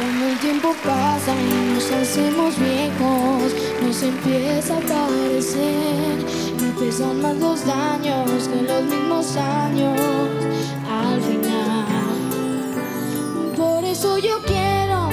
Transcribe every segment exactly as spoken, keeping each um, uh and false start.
Como el tiempo pasa y nos hacemos viejos, nos empieza a parecer, me pesan más los daños que los mismos años al final. Por eso yo quiero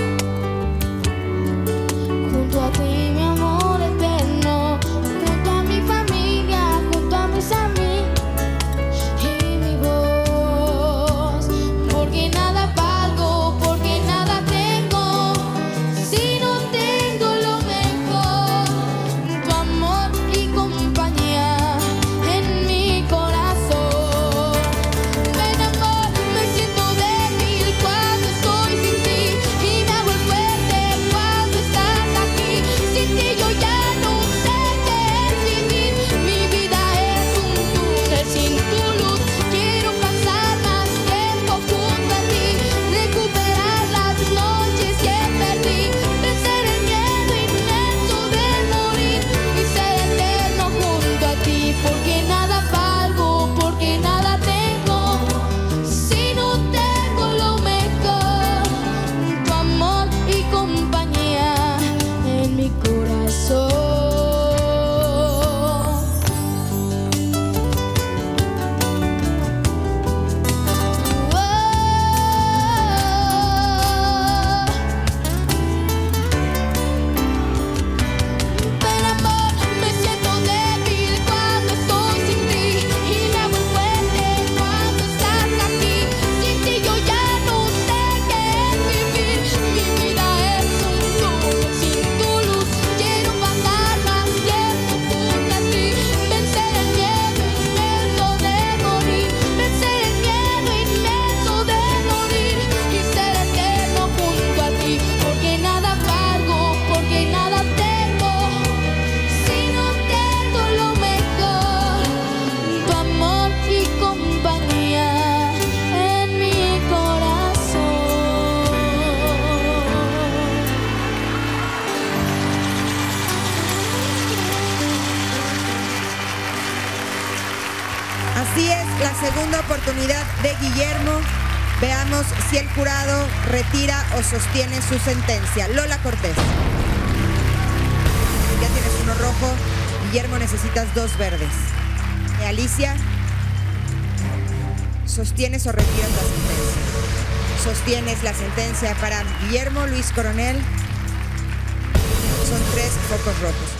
junto a ti, mi amor eterno, junto a mi familia, junto a mis amigos y mi voz, porque nada valgo, porque nada tengo si no tengo lo mejor, tu amor y compañía en mi corazón. Ven, amor, me siento débil cuando estoy sin ti y me hago el fuerte cuando estás aquí. Sin ti yo ya no sé qué es vivir, mi vida es un túnel sin tu luz. Quiero pasar más tiempo junto a ti, recuperar las noches que perdí, vencer el miedo inmenso de morir y ser eterno junto a ti, porque nada valgo, porque nada tengo si no tengo lo mejor, tu amor y compañía en mi corazón. Ven, amor, me siento débil cuando estoy sin ti y me hago fuerte cuando estás aquí. Sin ti yo ya no sé qué es vivir, mi vida es un túnel sin tu luz. Quiero pasar más tiempo junto a ti, vencer el miedo inmenso de morir, vencer el miedo inmenso de morir y ser eterno junto a ti, porque nada valgo, porque nada tengo si no tengo lo mejor, tu amor y compañía en mi corazón. Así es, la segunda oportunidad de Guillermo. Veamos si el jurado retira o sostiene su sentencia. Lola Cortés. Ya tienes uno rojo. Guillermo, necesitas dos verdes. Eh, Alicia, ¿sostienes o retiras la sentencia? Sostienes la sentencia para Guillermo Luis Coronel. Son tres focos rojos.